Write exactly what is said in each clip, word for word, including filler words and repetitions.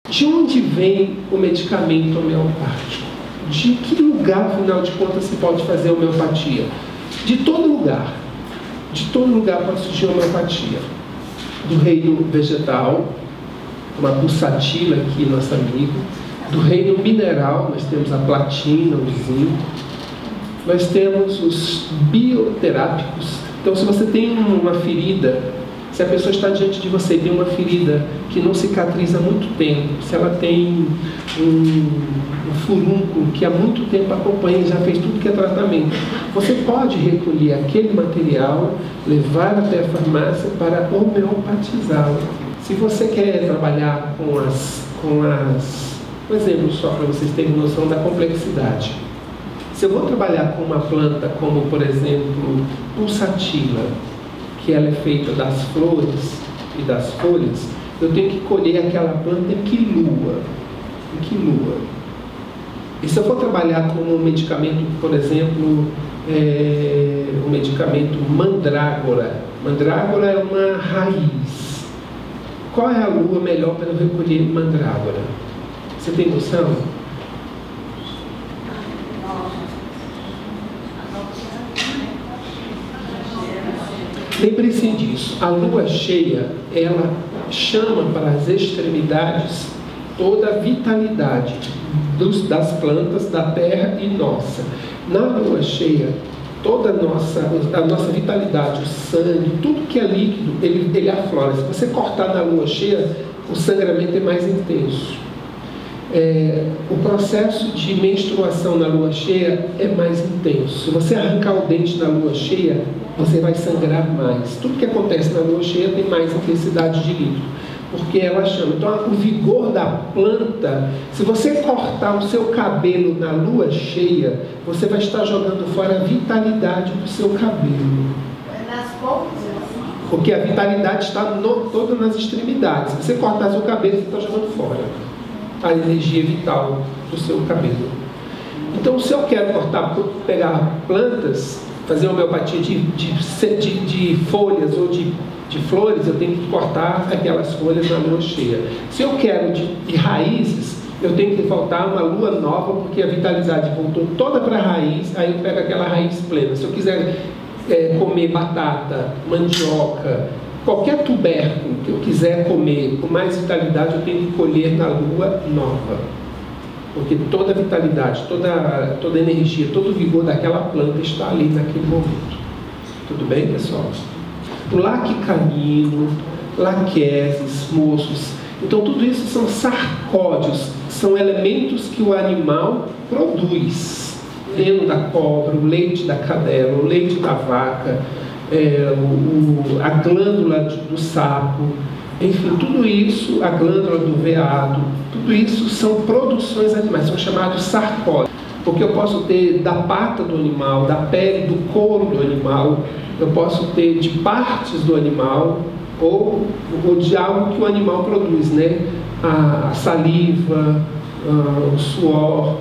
De onde vem o medicamento homeopático? De que lugar, afinal de contas, se pode fazer homeopatia? De todo lugar. De todo lugar pode surgir homeopatia. Do reino vegetal, uma pulsatila aqui, nosso amigo. Do reino mineral, nós temos a platina, o zinco. Nós temos os bioterápicos. Então, se você tem uma ferida, se a pessoa está diante de você e tem uma ferida que não cicatriza há muito tempo, se ela tem um, um furúnculo que há muito tempo acompanha e já fez tudo que é tratamento, você pode recolher aquele material, levar até a farmácia para homeopatizá-lo. Se você quer trabalhar com as, com as... Um exemplo só para vocês terem noção da complexidade. Se eu vou trabalhar com uma planta como, por exemplo, pulsatila, que ela é feita das flores e das folhas, eu tenho que colher aquela planta em que lua? Em que lua? E se eu for trabalhar com um medicamento, por exemplo, é, o medicamento mandrágora. Mandrágora é uma raiz. Qual é a lua melhor para eu recolher mandrágora? Você tem noção? Lembre-se disso, a lua cheia, ela chama para as extremidades toda a vitalidade dos, das plantas, da terra e nossa. Na lua cheia, toda a nossa, a nossa vitalidade, o sangue, tudo que é líquido, ele, ele aflora. Se você cortar na lua cheia, o sangramento é mais intenso. É, o processo de menstruação na lua cheia é mais intenso. Se você arrancar o dente na lua cheia, você vai sangrar mais. Tudo que acontece na lua cheia tem mais intensidade de líquido, porque ela chama. Então, o vigor da planta, se você cortar o seu cabelo na lua cheia, você vai estar jogando fora a vitalidade do seu cabelo. Nas pontas? Porque a vitalidade está no, toda nas extremidades. Se você cortar seu cabelo, você está jogando fora a energia vital do seu cabelo. Então, se eu quero cortar, pegar plantas, fazer homeopatia de, de, de, de folhas ou de, de flores, eu tenho que cortar aquelas folhas na lua cheia. Se eu quero de, de raízes, eu tenho que voltar uma lua nova, porque a vitalidade voltou toda para a raiz, aí eu pego aquela raiz plena. Se eu quiser é, comer batata, mandioca, qualquer tubérculo que eu quiser comer com mais vitalidade, eu tenho que colher na lua nova. Porque toda a vitalidade, toda, toda a energia, todo o vigor daquela planta está ali naquele momento. Tudo bem, pessoal? O laque canino, laqueses, moços. Então, tudo isso são sarcódios, são elementos que o animal produz. O veneno da cobra, o leite da cadela, o leite da vaca, É, o, a glândula do sapo, enfim, tudo isso, a glândula do veado, tudo isso são produções animais, são chamados sarcódios, porque eu posso ter da pata do animal, da pele, do couro do animal, eu posso ter de partes do animal, ou, ou de algo que o animal produz, né? A, a saliva, a, o suor.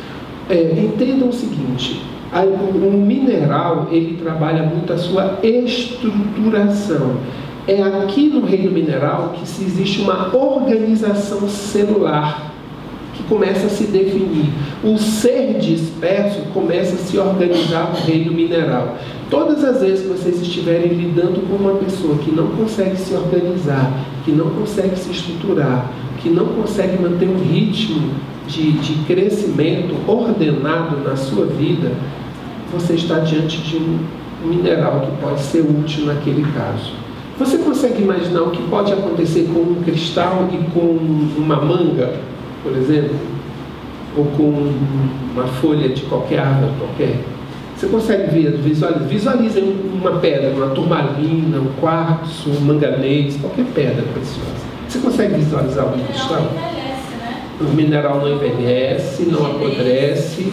É, entendam o seguinte: o mineral, ele trabalha muito a sua estruturação. É aqui no reino mineral que se existe uma organização celular que começa a se definir. O ser disperso começa a se organizar no reino mineral. Todas as vezes que vocês estiverem lidando com uma pessoa que não consegue se organizar, que não consegue se estruturar, que não consegue manter um ritmo de, de crescimento ordenado na sua vida, você está diante de um mineral que pode ser útil naquele caso. Você consegue imaginar o que pode acontecer com um cristal e com uma manga, por exemplo? Ou com uma folha de qualquer árvore qualquer? Você consegue ver, visualizar, visualizem uma pedra, uma turmalina, um quartzo, um manganês, qualquer pedra preciosa. Você consegue visualizar o cristal? Não envelhece, né? O mineral não envelhece, não apodrece.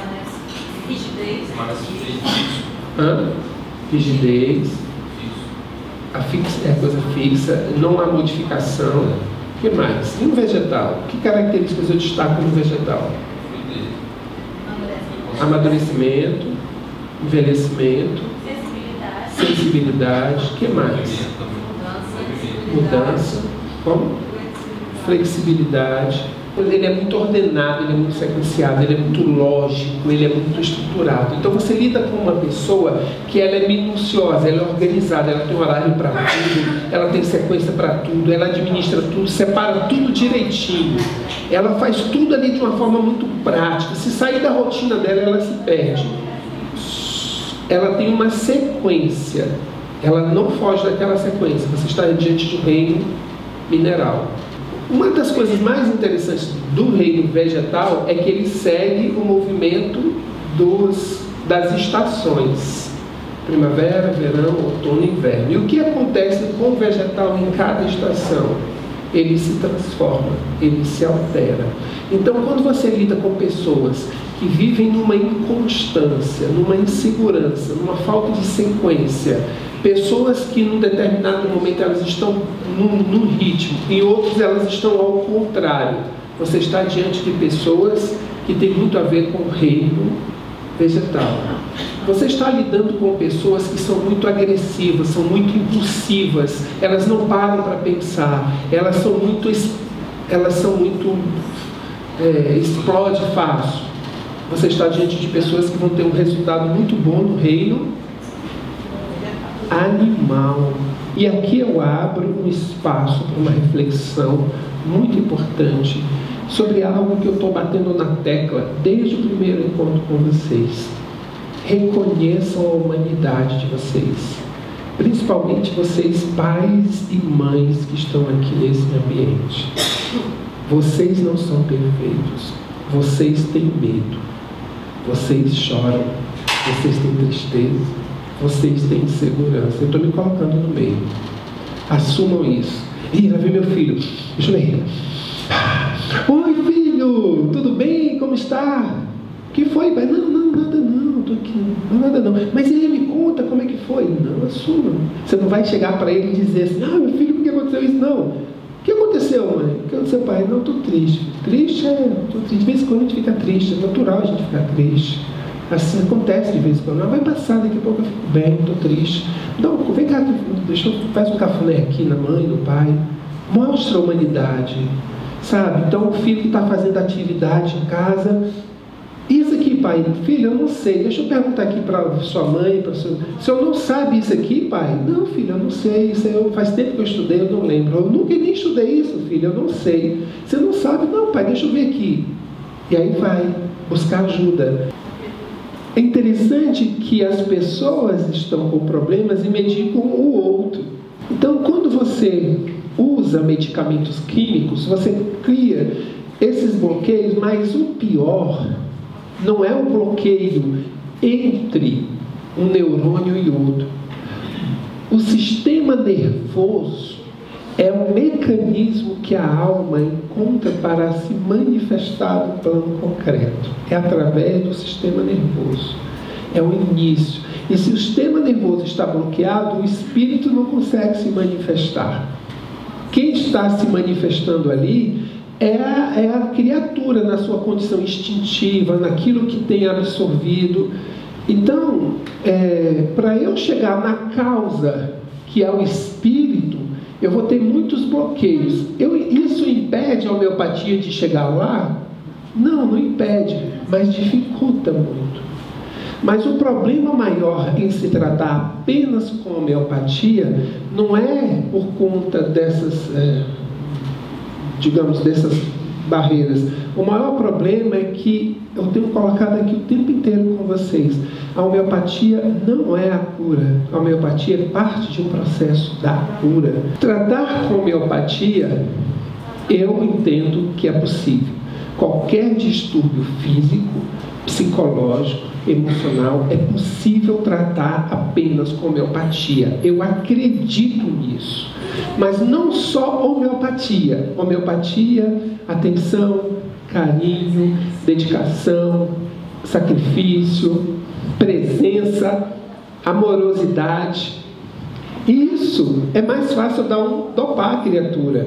Rigidez. Hã? Rigidez. A fixa, é coisa fixa, não há modificação. O que mais? E no vegetal? Que características eu destaco no vegetal? Amadurecimento, envelhecimento, Sensibilidade. sensibilidade. O que mais? Mudança. Como? flexibilidade. Ele é muito ordenado, ele é muito sequenciado, ele é muito lógico, ele é muito estruturado. Então você lida com uma pessoa que ela é minuciosa, ela é organizada, ela tem horário para tudo, ela tem sequência para tudo, ela administra tudo, separa tudo direitinho. Ela faz tudo ali de uma forma muito prática. Se sair da rotina dela, ela se perde. Ela tem uma sequência, ela não foge daquela sequência. Você está diante de um reino mineral. Uma das coisas mais interessantes do reino vegetal é que ele segue o movimento dos, das estações. Primavera, verão, outono e inverno. E o que acontece com o vegetal em cada estação? Ele se transforma, ele se altera. Então, quando você lida com pessoas que vivem numa inconstância, numa insegurança, numa falta de sequência, pessoas que num determinado momento elas estão num, num ritmo, em outros elas estão ao contrário. Você está diante de pessoas que têm muito a ver com o reino vegetal. Você está lidando com pessoas que são muito agressivas, são muito impulsivas, elas não param para pensar, elas são muito, elas são muito é, explode fácil. Você está diante de pessoas que vão ter um resultado muito bom no reino animal. E aqui eu abro um espaço para uma reflexão muito importante sobre algo que eu estou batendo na tecla desde o primeiro encontro com vocês. Reconheçam a humanidade de vocês, principalmente vocês pais e mães que estão aqui nesse ambiente. Vocês não são perfeitos, vocês têm medo, vocês choram, vocês têm tristeza, vocês têm insegurança. Eu estou me colocando no meio. Assumam isso. Ih, lá vem meu filho. Deixa eu ver. Oi, filho, tudo bem? Como está? O que foi, pai? Não, não, nada não, estou aqui. Não, nada não. Mas ele me conta como é que foi. Não, assuma. Você não vai chegar para ele e dizer assim: ah, meu filho, por que aconteceu isso? Não. O que aconteceu, mãe? O que aconteceu, pai? Não, estou triste. Triste é... Tô triste. De vez em quando a gente fica triste. É natural a gente ficar triste. Assim acontece de vez em quando. Não, vai passar, daqui a pouco eu fico bem, estou triste. Não, vem cá, deixa eu faz um cafuné aqui na mãe, no pai. Mostra a humanidade, sabe? Então o filho que está fazendo atividade em casa. Isso aqui, pai, filho, eu não sei. Deixa eu perguntar aqui para sua mãe, para seu. O senhor não sabe isso aqui, pai? Não, filho, eu não sei. Isso eu, faz tempo que eu estudei, eu não lembro. Eu nunca nem estudei isso, filho, eu não sei. Você não sabe? Não, pai, deixa eu ver aqui. E aí vai buscar ajuda. É interessante que as pessoas estão com problemas e medicam o outro. Então, quando você usa medicamentos químicos, você cria esses bloqueios, mas o pior não é o bloqueio entre um neurônio e outro. O sistema nervoso é um mecanismo que a alma encontra para se manifestar no plano concreto. É através do sistema nervoso. É o início. E se o sistema nervoso está bloqueado, o espírito não consegue se manifestar. Quem está se manifestando ali é a, é a criatura na sua condição instintiva, naquilo que tem absorvido. Então, é, para eu chegar na causa, que é o espírito, eu vou ter muitos bloqueios. Eu, isso impede a homeopatia de chegar lá? Não, não impede, mas dificulta muito. Mas o problema maior em se tratar apenas com homeopatia não é por conta dessas, é, digamos, dessas barreiras. O maior problema é que eu tenho colocado aqui o tempo inteiro com vocês. A homeopatia não é a cura. A homeopatia é parte de um processo da cura. Tratar com homeopatia, eu entendo que é possível. Qualquer distúrbio físico, psicológico, emocional, é possível tratar apenas com homeopatia. Eu acredito nisso. Mas não só homeopatia. Homeopatia, atenção, carinho, dedicação, sacrifício, presença, amorosidade. Isso é mais fácil dar um, dopar a criatura.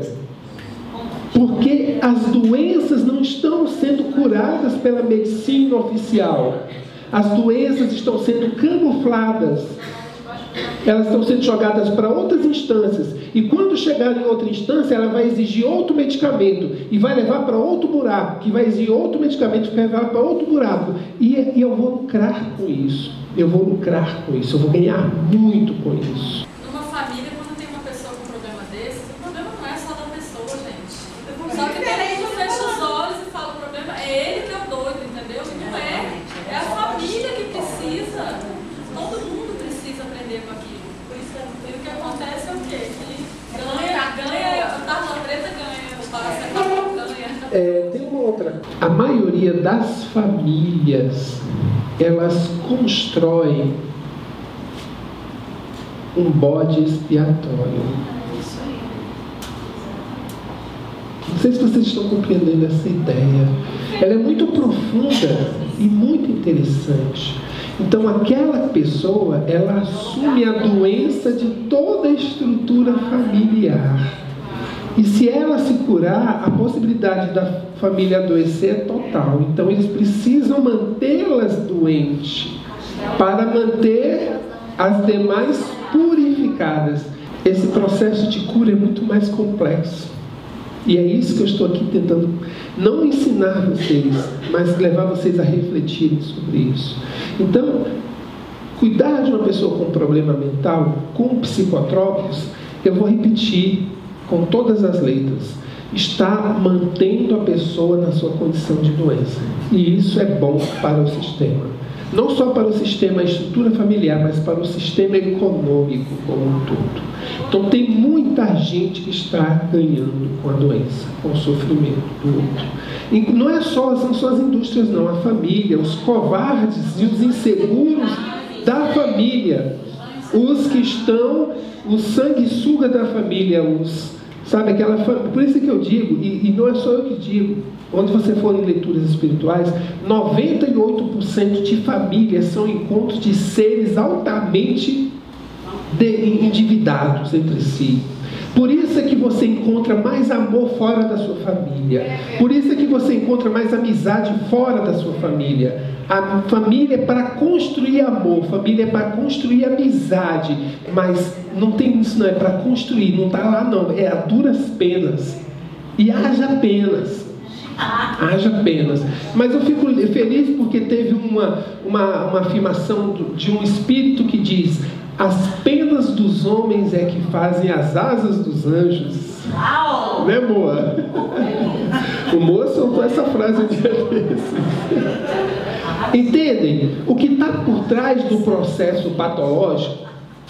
Porque as doenças não estão sendo curadas pela medicina oficial. As doenças estão sendo camufladas Elas estão sendo jogadas para outras instâncias. E quando chegar em outra instância, ela vai exigir outro medicamento. E vai levar para outro buraco. Que vai exigir outro medicamento que vai levar para outro buraco. E, e eu vou lucrar com isso. Eu vou lucrar com isso. Eu vou ganhar muito com isso. Numa família, quando tem uma pessoa com um problema desse, o problema não é só da pessoa, gente. Só que todo mundo fecha os olhos e fala, o problema é ele que é o doido, entendeu? E não é. É a família que precisa. Todo mundo precisa aprender com aquilo. Por isso, e o que acontece é o quê? Que ganha, ganha, o tarla preta ganha, o paracetamol ganha. É, tem uma outra. A maioria das famílias, elas constroem um bode expiatório. Não sei se vocês estão compreendendo essa ideia. Ela é muito profunda e muito interessante. Então, aquela pessoa, ela assume a doença de toda a estrutura familiar. E se ela se curar, a possibilidade da família adoecer é total. Então, eles precisam mantê-las doentes para manter as demais purificadas. Esse processo de cura é muito mais complexo. E é isso que eu estou aqui tentando não ensinar vocês, mas levar vocês a refletirem sobre isso. Então, cuidar de uma pessoa com problema mental, com psicotrópicos, eu vou repetir com todas as letras, está mantendo a pessoa na sua condição de doença. E isso é bom para o sistema. Não só para o sistema, a estrutura familiar, mas para o sistema econômico como um todo. Então tem muita gente que está ganhando com a doença, com o sofrimento do outro. E não é só, não são as indústrias não, a família, os covardes e os inseguros da família. Os que estão, o sanguessuga da família, os, sabe, aquela, por isso que eu digo, e, e não é só eu que digo, onde você for em leituras espirituais, noventa e oito por cento de famílias são encontros de seres altamente de, endividados entre si. Por isso é que você encontra mais amor fora da sua família. Por isso é que você encontra mais amizade fora da sua família. A família é para construir amor, família é para construir amizade, mas não tem isso não, é para construir, não está lá não, é a duras penas. E haja penas. Haja penas. Mas eu fico feliz porque teve uma, uma, uma afirmação de um espírito que diz: as penas dos homens é que fazem as asas dos anjos. Uau! Né, Moa? O Moa soltou essa frase um dia desse. Entendem? O que está por trás do processo patológico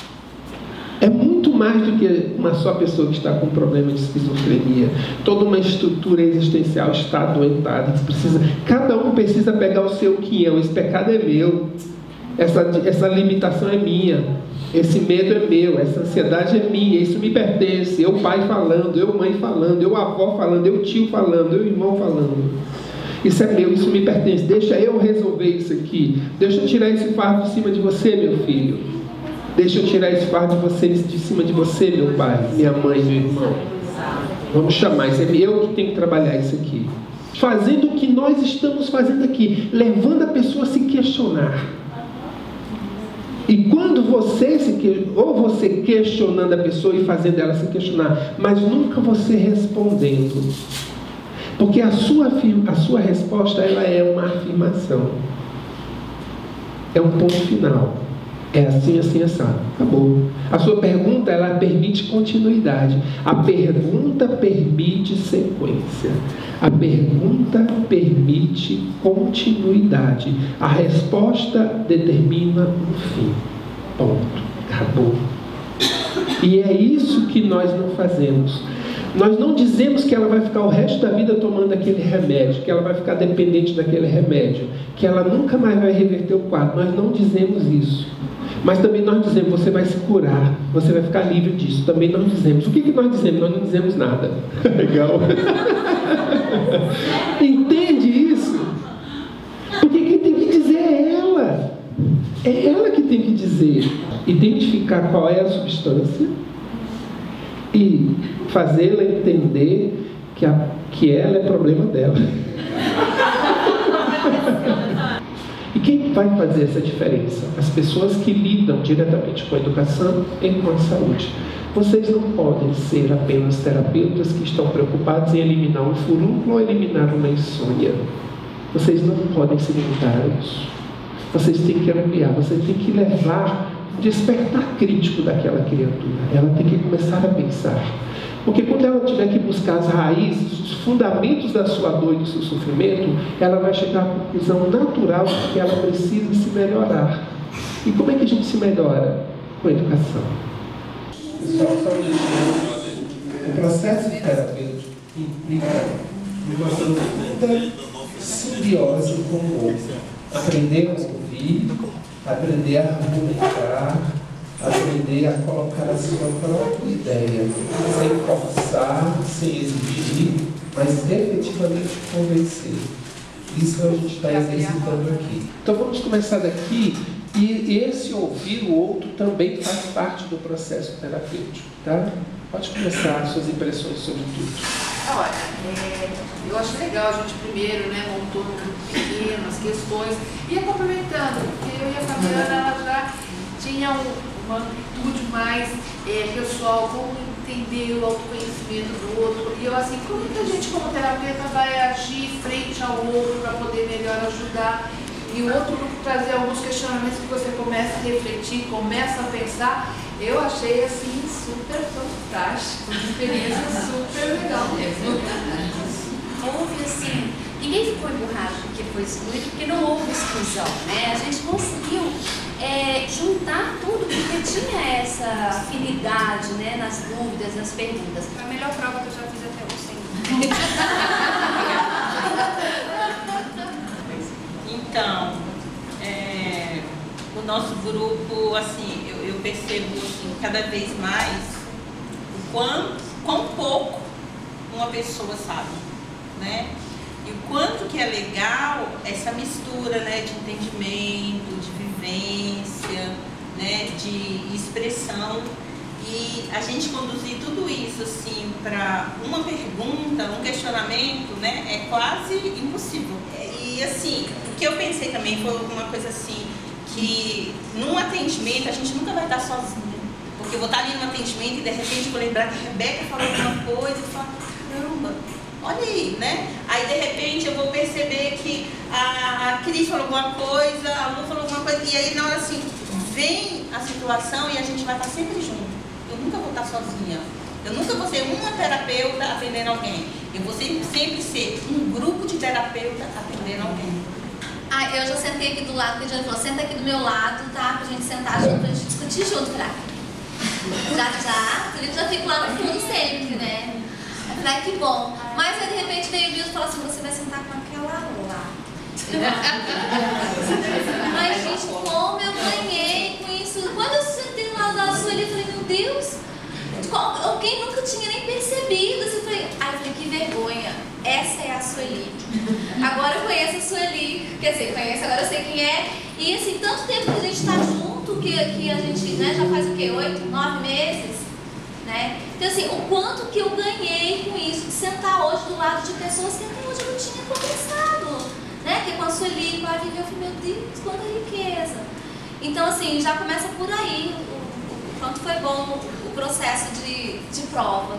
é muito mais do que uma só pessoa que está com problema de esquizofrenia. Toda uma estrutura existencial está adoentada. Precisa, cada um precisa pegar o seu quinhão. Esse pecado é meu. Essa, essa limitação é minha. Esse medo é meu. Essa ansiedade é minha. Isso me pertence. Eu pai falando, eu mãe falando, eu avó falando, eu tio falando, eu irmão falando. Isso é meu, isso me pertence. Deixa eu resolver isso aqui. Deixa eu tirar esse fardo de cima de você, meu filho. Deixa eu tirar esse fardo de, você, de cima de você, meu pai, minha mãe, meu irmão. Vamos chamar, isso é eu que tenho que trabalhar isso aqui. Fazendo o que nós estamos fazendo aqui, levando a pessoa a se questionar. E quando você se ou você questionando a pessoa e fazendo ela se questionar, mas nunca você respondendo. Porque a sua, a sua resposta, ela é uma afirmação. É um ponto final. É assim, assim, assado. Acabou. A sua pergunta, ela permite continuidade. A pergunta permite sequência. A pergunta permite continuidade. A resposta determina um fim. Ponto. Acabou. E é isso que nós não fazemos. Nós não dizemos que ela vai ficar o resto da vida tomando aquele remédio, que ela vai ficar dependente daquele remédio, que ela nunca mais vai reverter o quadro. Nós não dizemos isso. Mas também nós dizemos, você vai se curar, você vai ficar livre disso. Também nós dizemos. O que, que nós dizemos? Nós não dizemos nada. Legal. Entende isso? Porque quem tem que dizer é ela. É ela que tem que dizer. Identificar qual é a substância e fazê-la entender que, a, que ela é problema dela. E quem vai fazer essa diferença? As pessoas que lidam diretamente com a educação e com a saúde. Vocês não podem ser apenas terapeutas que estão preocupados em eliminar um furúnculo ou eliminar uma insônia. Vocês não podem se limitar a isso. Vocês têm que ampliar, vocês têm que levar o despertar crítico daquela criatura. Ela tem que começar a pensar. Porque quando ela tiver que buscar as raízes, os fundamentos da sua dor e do seu sofrimento, ela vai chegar à conclusão natural de que ela precisa se melhorar. E como é que a gente se melhora? Com a educação. Pessoal, só um minuto. O processo terapêutico implica uma profunda simbiose com o outro. Aprender a ouvir, aprender a argumentar, aprender a colocar a sua própria ideia, sem forçar, sem exigir, mas efetivamente convencer. Isso a gente está exercitando aqui. Então vamos começar daqui. E esse ouvir o outro também faz parte do processo terapêutico, tá? Pode começar as suas impressões sobre tudo. Olha, é, eu acho legal a gente primeiro, né, montou um grupo pequeno, as questões, ia complementando, porque eu e a Fabiana, ela já tinha um, uma amplitude mais é, pessoal, como entender o autoconhecimento do outro, e eu assim, como é que a gente como terapeuta vai agir frente ao outro para poder melhor ajudar? E o outro grupo trazer alguns questionamentos que você começa a refletir, começa a pensar. Eu achei assim super fantástico, uma experiência super legal mesmo. Houve assim, ninguém ficou emburrado porque foi excluído, porque não houve exclusão, né? A gente conseguiu é, juntar tudo, porque tinha essa afinidade, né, nas dúvidas, nas perguntas. A melhor prova que eu já fiz até hoje, sem Então, é, o nosso grupo, assim, eu, eu percebo assim, cada vez mais o quão, quão pouco uma pessoa sabe, né? E o quanto que é legal essa mistura, né, de entendimento, de vivência, né, de expressão. E a gente conduzir tudo isso assim para uma pergunta, um questionamento, né, é quase impossível. E assim, o que eu pensei também foi uma coisa assim, que num atendimento a gente nunca vai estar sozinho. Porque eu vou estar ali no atendimento e de repente vou lembrar que a Rebeca falou alguma coisa e falar, caramba, olha aí, né? Aí de repente eu vou perceber que a, a Cris falou alguma coisa, a Lu falou alguma coisa, e aí na hora assim, vem a situação e a gente vai estar sempre junto. Eu nunca vou estar sozinha. Eu nunca vou ser uma terapeuta atendendo alguém. Eu vou sempre, sempre ser um grupo de terapeutas atendendo alguém. Ah, eu já sentei aqui do lado, porque a Diana falou, senta aqui do meu lado, tá? Pra gente sentar junto, pra gente discutir junto, Fraga. Já, já, por isso já fico lá no fundo sempre, né? Eu falei, que bom. Mas aí de repente veio o Bildo e falou assim, você vai sentar com aquela lá. Mas gente, como eu ganhei com isso. Quando eu sentei do lado da Sueli, eu falei, meu Deus, alguém nunca tinha nem percebido. Eu falei, ai, eu falei, que vergonha. Essa é a Sueli. Agora eu conheço a Sueli. Quer dizer, conheço, agora eu sei quem é. E assim, tanto tempo que a gente está junto, que, que a gente, né, já faz o quê? Oito, nove meses? Né? Então assim, o quanto que eu ganhei com isso, de sentar hoje do lado de pessoas que até hoje eu não tinha conversado. Né? Que com a Sueli, com a Vivi, eu falei, meu Deus, quanta riqueza. Então assim, já começa por aí o, o quanto foi bom o, o processo de, de prova.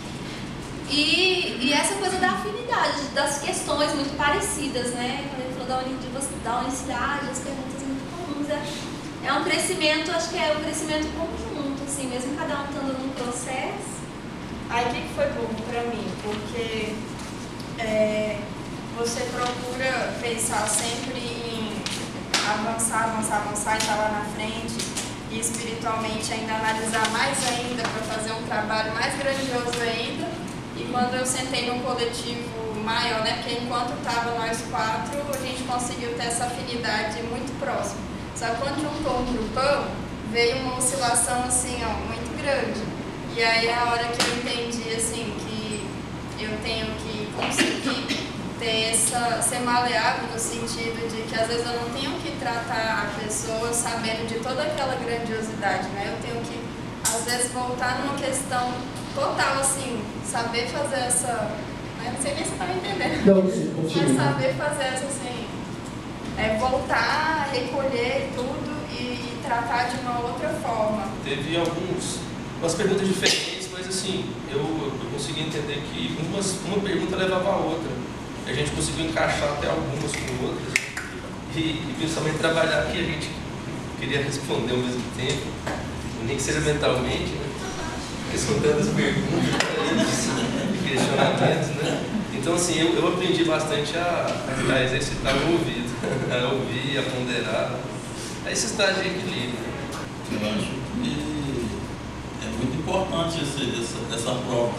E, e essa coisa da afinidade, das questões muito parecidas, né? Quando ele falou da, uni, da unicidade, as perguntas muito comuns, é, é um crescimento, acho que é um crescimento conjunto, assim, mesmo cada um estando num processo. Aí o que, que foi bom pra mim? Porque é, você procura pensar sempre em avançar, avançar, avançar e estar lá na frente, e espiritualmente ainda analisar mais ainda para fazer um trabalho mais grandioso ainda. E quando eu sentei num coletivo maior, né, porque enquanto estava nós quatro, a gente conseguiu ter essa afinidade muito próxima. Só que quando juntou um grupão, veio uma oscilação assim, ó, muito grande. E aí a hora que eu entendi assim, que eu tenho que conseguir ter essa, ser maleável no sentido de que às vezes eu não tenho que tratar a pessoa sabendo de toda aquela grandiosidade, né? Eu tenho que, às vezes, voltar numa questão total, assim, saber fazer essa... Né? Não sei nem se você está me entendendo. Não, sim, mas saber fazer essa, assim, é, voltar, recolher tudo e, e tratar de uma outra forma. Teve alguns, umas perguntas diferentes, mas assim, eu, eu consegui entender que umas, uma pergunta levava a outra. A gente conseguiu encaixar até algumas com outras. E, e principalmente trabalhar que a gente queria responder ao mesmo tempo, nem que seja mentalmente, né? Respondendo as perguntas e questionamentos, né? Então, assim, eu, eu aprendi bastante a, a exercitar o ouvido, a ouvir, a ponderar, a esse estágio de equilíbrio. Eu acho que é muito importante esse, essa, essa prova.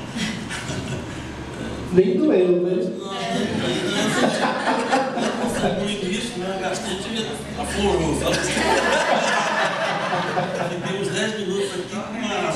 Nem doeu, né? No início, né, a gastrite aflorou, sabe? Fiquei uns dez minutos aqui com uma...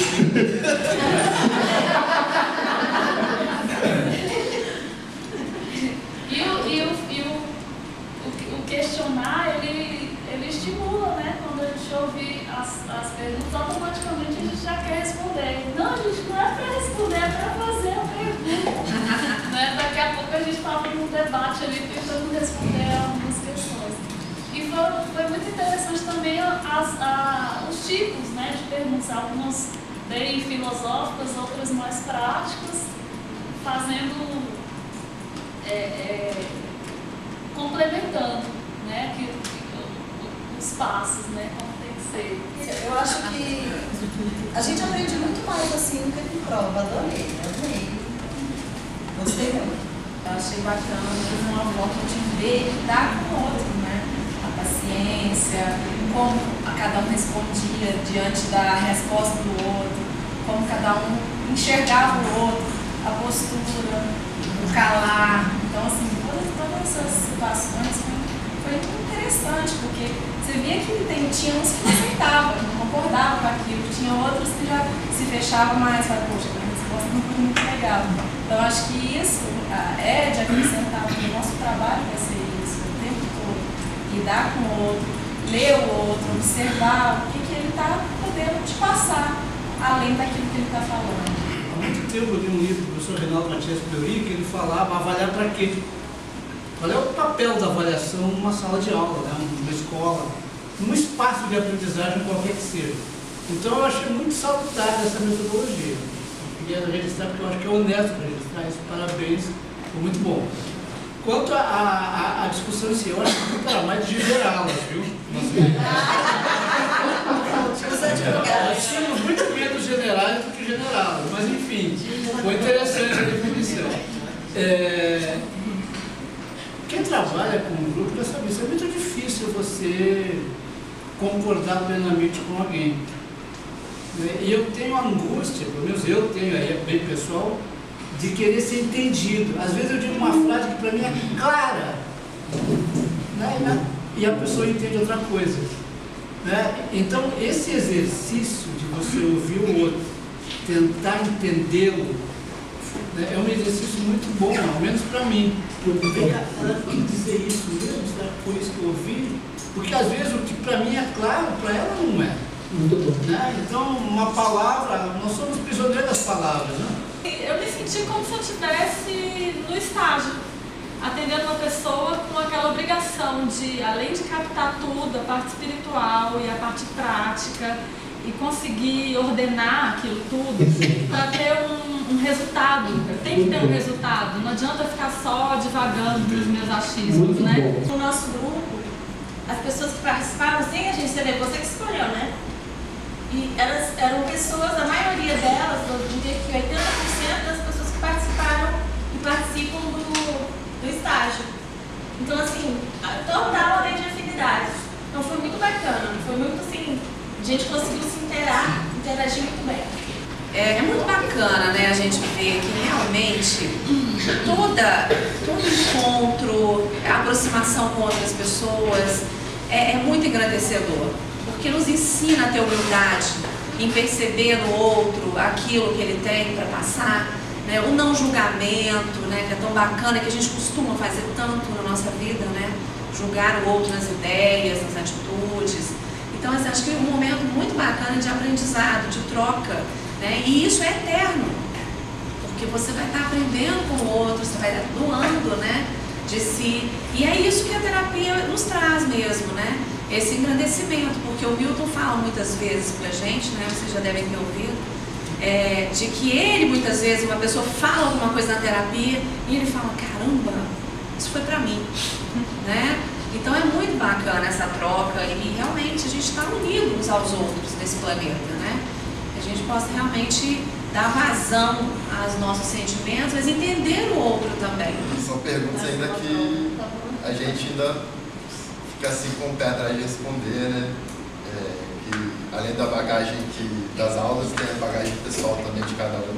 E, o, e, o, e o, o, o questionar, ele, ele estimula, né? Quando a gente ouve as, as perguntas, automaticamente a gente já quer responder. Não, a gente não é para responder, é para fazer a pergunta. Né? Daqui a pouco a gente estava num debate ali tentando responder algumas questões. E foi, foi muito interessante também as, a, os tipos, né, de perguntas, algumas bem filosóficas, outras mais práticas, fazendo, é, é, complementando, né, que, que, os passos, né, como tem que ser. Eu acho que a gente aprende muito mais assim do que em prova. Adorei, adorei. Gostei muito. Eu achei bacana, uma forma de ver e lidar com o outro, né? A paciência, como cada um respondia diante da resposta do outro, como cada um enxergava o outro, a postura, o calar. Então, assim, todas, todas essas situações foi, foi muito interessante, porque você via que tem, tinha uns que não aceitavam, não concordavam com aquilo, tinha outros que já se fechavam mais, falavam, poxa, a resposta não foi muito legal. Então, acho que isso é de acrescentar, porque o nosso trabalho vai ser isso, o tempo todo, lidar com o outro, ler o outro, observar o que, que ele está podendo te passar, além daquilo que ele está falando. Há muito tempo eu li um livro do professor Reinaldo Matias Priori, que ele falava avaliar para quê? Qual é o papel da avaliação numa sala de aula, né? Numa escola, num espaço de aprendizagem qualquer que seja. Então eu achei muito salutar essa metodologia. Eu queria registrar porque eu acho que é honesto para registrar isso. Parabéns, foi muito bom. Quanto à discussão em si, eu acho que era mais de gerá-las, viu? Nós tínhamos muito menos generais do que generá-las, mas enfim, foi interessante a definição. É, quem trabalha com um grupo já sabe isso, é muito difícil você concordar plenamente com alguém. E eu tenho angústia, pelo menos eu tenho, aí é bem pessoal, de querer ser entendido. Às vezes eu digo uma frase que para mim é clara, né? E a pessoa entende outra coisa. Né? Então, esse exercício de você ouvir o outro, tentar entendê-lo, né, é um exercício muito bom, ao menos para mim. Vem cá, ela tem que dizer isso mesmo, será que foi isso que eu ouvi? Porque às vezes o que para mim é claro, para ela não é. Muito bom. Né? Então, uma palavra, nós somos prisioneiros das palavras. Né? Eu me senti como se eu estivesse no estágio, atendendo uma pessoa com aquela obrigação de, além de captar tudo, a parte espiritual e a parte prática, e conseguir ordenar aquilo tudo para ter um, um resultado. Tem que ter um resultado, não adianta ficar só divagando dos meus achismos, né? No nosso grupo, as pessoas que participaram, sem a gente saber, você que escolheu, né? E elas eram pessoas, a maioria delas, eu diria que oitenta por cento das pessoas que participaram e participam do, do estágio. Então, assim, total além de afinidades. Então, foi muito bacana, foi muito assim, a gente conseguiu se interar, interagir muito bem. É, é muito bacana, né, a gente ver que realmente toda, todo encontro, a aproximação com outras pessoas é, é muito engrandecedor. Porque nos ensina a ter humildade em perceber no outro aquilo que ele tem para passar, né? O não julgamento, né? Que é tão bacana, que a gente costuma fazer tanto na nossa vida, né? Julgar o outro nas ideias, nas atitudes. Então, assim, acho que é um momento muito bacana de aprendizado, de troca, né? E isso é eterno, porque você vai estar aprendendo com o outro, você vai doando, né? de si. E é isso que a terapia nos traz mesmo, né? Esse engrandecimento, porque o Milton fala muitas vezes pra gente, né? Vocês já devem ter ouvido, é, de que ele, muitas vezes, uma pessoa fala alguma coisa na terapia e ele fala, caramba, isso foi pra mim, né? Então é muito bacana essa troca e realmente a gente está unido uns aos outros nesse planeta, né? Que a gente possa realmente dar vazão aos nossos sentimentos, mas entender o outro também. São perguntas ainda que a gente ainda fica assim com o pé atrás de responder, né? É, que além da bagagem que, das aulas, tem a bagagem pessoal também de cada um,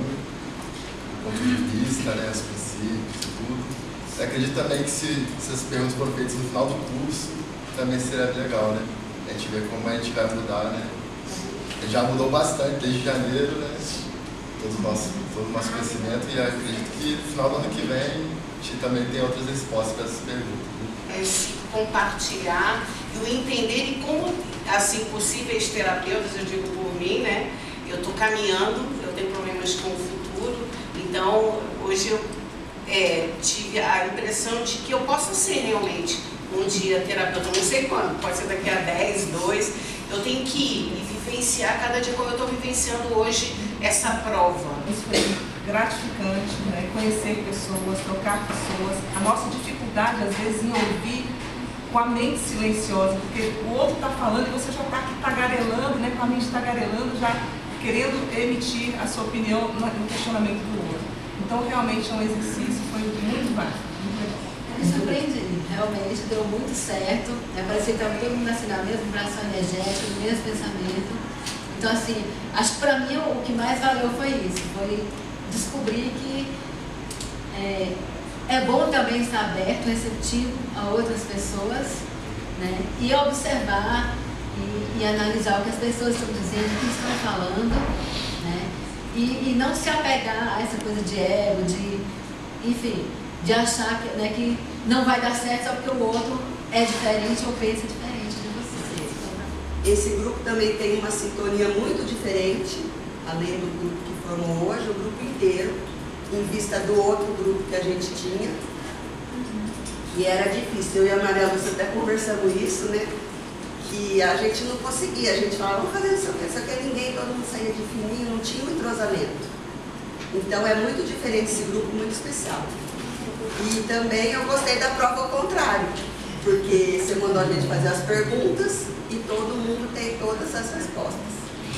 o ponto de vista, né? Os princípios e tudo. Eu acredito também que se, se as perguntas forem feitas no final do curso, também seria legal, né? A gente ver como a gente vai mudar, né? A gente já mudou bastante desde janeiro, né? Todo o nosso, todo o nosso conhecimento, e acredito que no final do ano que vem a gente também tem outras respostas para essas perguntas. Né? Esse compartilhar e o entender e como, assim, possíveis terapeutas, eu digo por mim, né? Eu estou caminhando, eu tenho problemas com o futuro, então hoje eu É, tive a impressão de que eu possa ser realmente um dia terapeuta, não sei quando, pode ser daqui a dez, dois, eu tenho que ir e vivenciar cada dia como eu estou vivenciando hoje essa prova. Isso foi gratificante, né? Conhecer pessoas, trocar pessoas, a nossa dificuldade às vezes em ouvir com a mente silenciosa, porque o outro está falando e você já está aqui tagarelando, né? Com a mente tagarelando, já querendo emitir a sua opinião no questionamento do outro. Então, realmente é um exercício, foi muito válido, muito legal. Eu me surpreendi, realmente deu muito certo. É, parecia que estava todo mundo assim na mesma vibração energética, no mesmo pensamento. Então, assim, acho que para mim o que mais valeu foi isso, foi descobrir que é, é bom também estar aberto, receptivo a outras pessoas, né? E observar e, e analisar o que as pessoas estão dizendo, o que estão falando, né? E, e não se apegar a essa coisa de ego, de, enfim, de achar que, né, que não vai dar certo só porque o outro é diferente ou pensa diferente de você. Esse grupo também tem uma sintonia muito diferente, além do grupo que formou hoje, o grupo inteiro, em vista do outro grupo que a gente tinha. E era difícil. Eu e a Maria Lúcia até conversamos isso, né? Que a gente não conseguia, a gente falava, vamos fazer isso aqui, só que ninguém, todo mundo saía de fininho, não tinha um entrosamento. Então é muito diferente esse grupo, muito especial. E também eu gostei da prova ao contrário, porque você mandou a gente fazer as perguntas e todo mundo tem todas as respostas.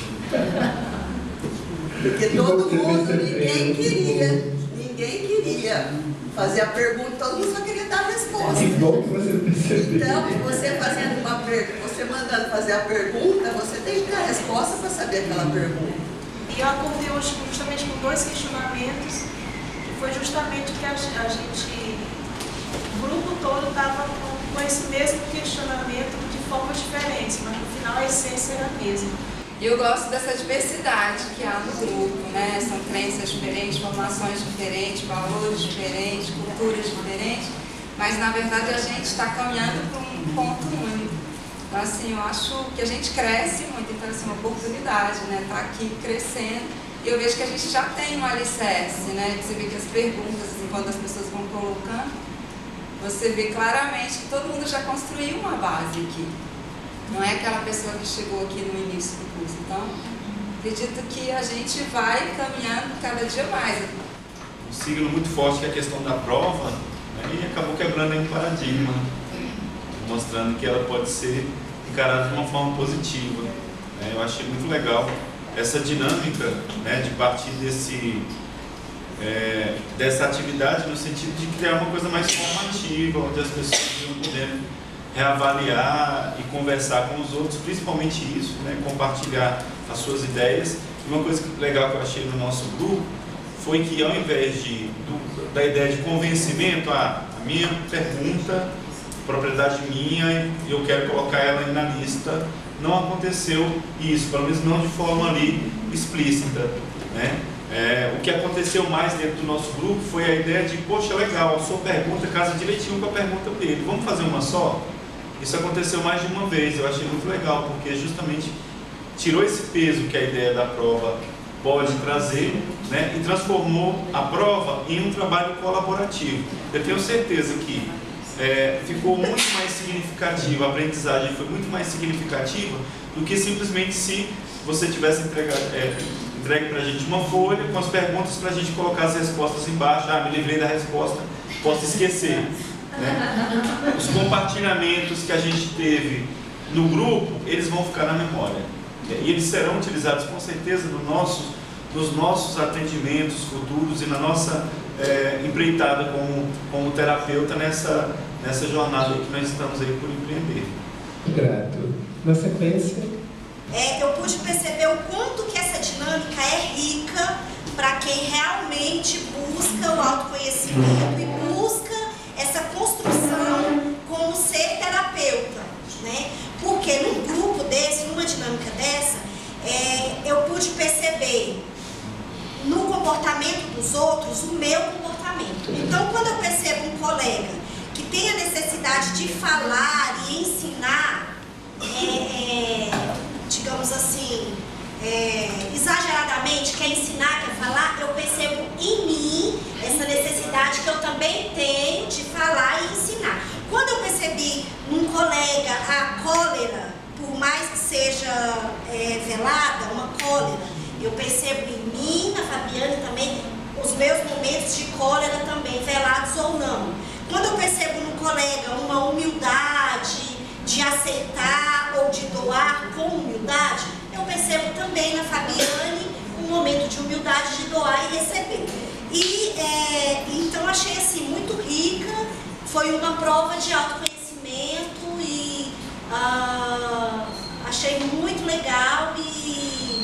Porque todo mundo, ninguém queria, ninguém queria fazer a pergunta, todo mundo só queria dar a resposta. Então, você fazendo uma pergunta, você mandando fazer a pergunta, você tem que dar a resposta para saber aquela pergunta. E eu acordei hoje justamente com dois questionamentos, que foi justamente que a gente, o grupo todo estava com, com esse mesmo questionamento de formas diferentes, mas no final a essência era a mesma. E eu gosto dessa diversidade que há no grupo, né? São crenças diferentes, formações diferentes, valores diferentes, culturas diferentes, mas na verdade a gente está caminhando para um ponto único. Então, assim, eu acho que a gente cresce muito, então, assim, uma oportunidade, né? Tá aqui crescendo, e eu vejo que a gente já tem um alicerce, né? Você vê que as perguntas, assim, quando as pessoas vão colocando, você vê claramente que todo mundo já construiu uma base aqui. Não é aquela pessoa que chegou aqui no início do curso. Então, acredito que a gente vai caminhando cada dia mais. Um signo muito forte que é a questão da prova, né, e acabou quebrando aí um paradigma, mostrando que ela pode ser encarada de uma forma positiva. Né. Eu achei muito legal essa dinâmica, né, de partir desse, é, dessa atividade no sentido de criar uma coisa mais formativa, onde as pessoas iam podendo reavaliar e conversar com os outros, principalmente isso, né, compartilhar as suas ideias. E uma coisa legal que eu achei no nosso grupo foi que, ao invés de, do, da ideia de convencimento, ah, a minha pergunta, propriedade minha, eu quero colocar ela aí na lista, não aconteceu isso, pelo menos não de forma ali explícita, né? É, o que aconteceu mais dentro do nosso grupo foi a ideia de, poxa, legal, a sua pergunta casa direitinho com a pergunta dele, vamos fazer uma só? Isso aconteceu mais de uma vez, eu achei muito legal, porque justamente tirou esse peso que a ideia da prova pode trazer, né, e transformou a prova em um trabalho colaborativo. Eu tenho certeza que é, ficou muito mais significativa, a aprendizagem foi muito mais significativa do que simplesmente se você tivesse entregado, é, entregue para a gente uma folha com as perguntas para a gente colocar as respostas embaixo. Ah, me livrei da resposta, posso esquecer. Né? Os compartilhamentos que a gente teve no grupo, eles vão ficar na memória. E eles serão utilizados com certeza no nosso, nos nossos atendimentos futuros e na nossa é, empreitada como, como terapeuta nessa, nessa jornada que nós estamos aí por empreender. Grato. Na sequência... É, eu pude perceber o quanto que essa dinâmica é rica para quem realmente busca o autoconhecimento e busca essa construção como ser terapeuta, né? Porque num grupo desse, numa dinâmica dessa, é, eu pude perceber no comportamento dos outros o meu comportamento. Então, quando eu percebo um colega que tem a necessidade de falar e ensinar, é, digamos assim, é, exageradamente, quer ensinar, quer falar, eu percebo em mim essa necessidade que eu também tenho de falar e ensinar. Quando eu percebi num colega a cólera, por mais que seja é, velada, uma cólera, eu percebo em mim, na Fabiane também, os meus momentos de cólera também, velados ou não. Quando eu percebo num colega uma humildade de aceitar ou de doar com humildade, eu percebo também na Fabiane um momento de humildade de doar e receber. E é, então achei assim muito rica, foi uma prova de autoconhecimento e ah, achei muito legal e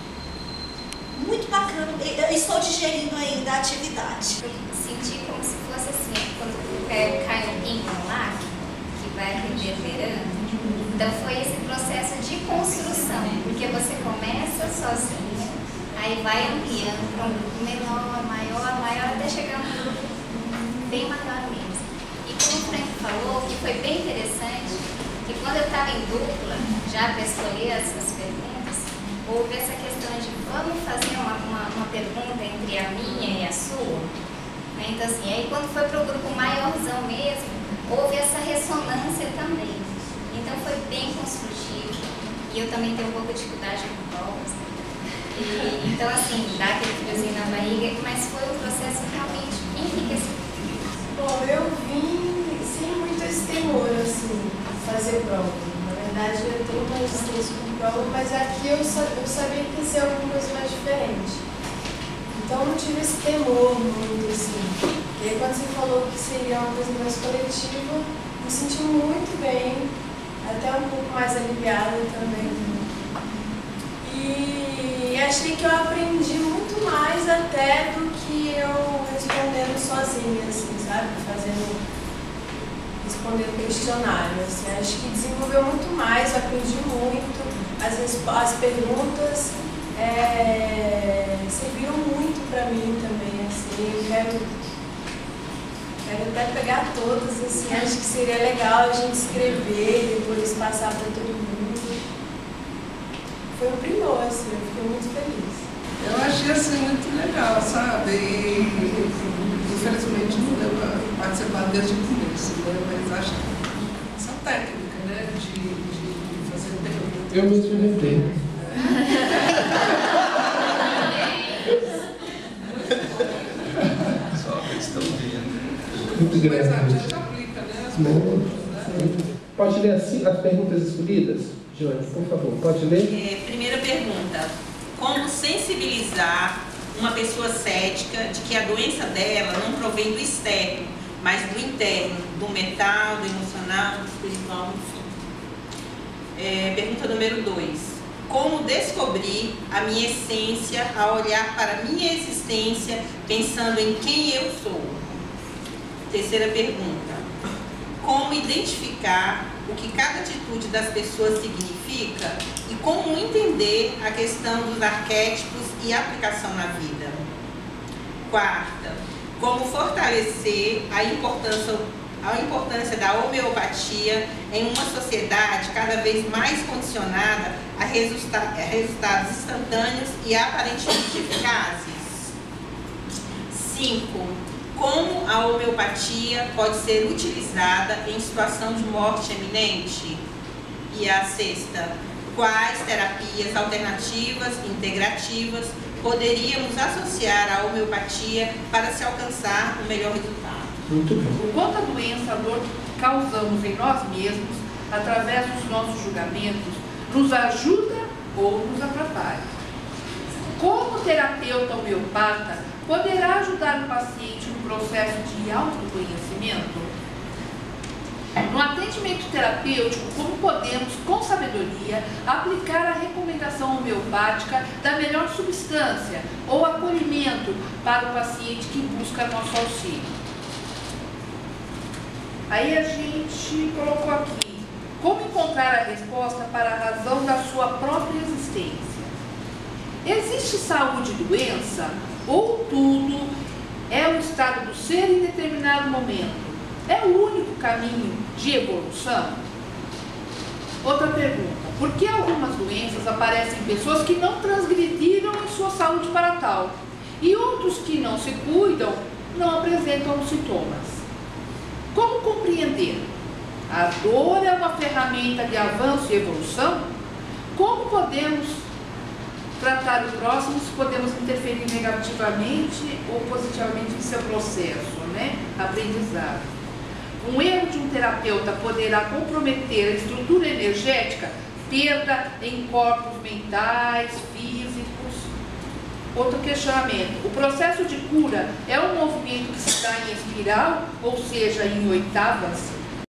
muito bacana. Eu estou digerindo ainda a atividade. Eu senti como se fosse assim, quando cai um pingo no lago, que vai reverberando. Então foi esse processo de construção, porque você começa sozinha, aí vai ampliando para um grupo menor, maior, maior, até chegar a um grupo bem maior mesmo. E como o Frank falou, que foi bem interessante, que quando eu estava em dupla, já para escolher as, as perguntas, houve essa questão de vamos fazer uma, uma, uma pergunta entre a minha e a sua. Né? Então assim, aí quando foi para o grupo maiorzão mesmo, houve essa ressonância também. Então foi bem construtivo. E eu também tenho um pouco de dificuldade com provas. E, então assim, dá aquele friozinho na barriga, mas foi um processo realmente enriquecedor. Bom, eu vim sem muito esse temor, assim, fazer prova. Na verdade, eu tenho uma resistência com prova, mas aqui eu, eu sabia que ia ser alguma coisa mais diferente. Então eu não tive esse temor muito, assim. E aí quando você falou que seria uma coisa mais coletiva, me senti muito bem, até um pouco mais aliviada também. E achei que eu aprendi muito mais até do que eu respondendo sozinha, assim, sabe? Fazendo, respondendo questionário, assim. Acho que desenvolveu muito mais, aprendi muito. As, as perguntas é, serviram muito para mim também, assim. Eu quero... Quero até pegar todas, assim, acho que seria legal a gente escrever e depois passar para todo mundo. Foi um primor, assim, eu fiquei muito feliz. Eu achei assim muito legal, sabe? E, infelizmente não deu para participar desde o começo, né? Mas acho que essa técnica, né, de, de fazer perguntas. Eu me experimentei. Só que eles estão vendo. Muito grande. Mas a gente aplica, né? As perguntas, né? Pode ler assim, as perguntas escolhidas? Joane, por favor, pode ler? É, primeira pergunta. Como sensibilizar uma pessoa cética de que a doença dela não provém do externo, mas do interno, do mental, do emocional, do espiritual, enfim. É, pergunta número dois. Como descobrir a minha essência ao olhar para a minha existência pensando em quem eu sou? Terceira pergunta. Como identificar o que cada atitude das pessoas significa e como entender a questão dos arquétipos e aplicação na vida? Quarta. Como fortalecer a importância, a importância da homeopatia em uma sociedade cada vez mais condicionada a, resulta a resultados instantâneos e aparentemente eficazes? cinco. Como a homeopatia pode ser utilizada em situação de morte iminente? E a sexta, quais terapias alternativas, integrativas, poderíamos associar à homeopatia para se alcançar o melhor resultado? Muito bem. Quanto à doença, a dor que causamos em nós mesmos, através dos nossos julgamentos, nos ajuda ou nos atrapalha? Como terapeuta homeopata, poderá ajudar o paciente no processo de autoconhecimento? No atendimento terapêutico, como podemos, com sabedoria, aplicar a recomendação homeopática da melhor substância ou acolhimento para o paciente que busca nosso auxílio? Aí a gente colocou aqui, como encontrar a resposta para a razão da sua própria existência? Existe saúde e doença? Ou tudo é o estado do ser em determinado momento? É o único caminho de evolução? Outra pergunta. Por que algumas doenças aparecem em pessoas que não transgrediram em sua saúde para tal? E outros que não se cuidam não apresentam os sintomas? Como compreender? A dor é uma ferramenta de avanço e evolução? Como podemos tratar o próximo se podemos interferir negativamente ou positivamente em seu processo, né? Aprendizado. Um erro de um terapeuta poderá comprometer a estrutura energética, perda em corpos mentais, físicos. Outro questionamento. O processo de cura é um movimento que se dá em espiral, ou seja, em oitavas?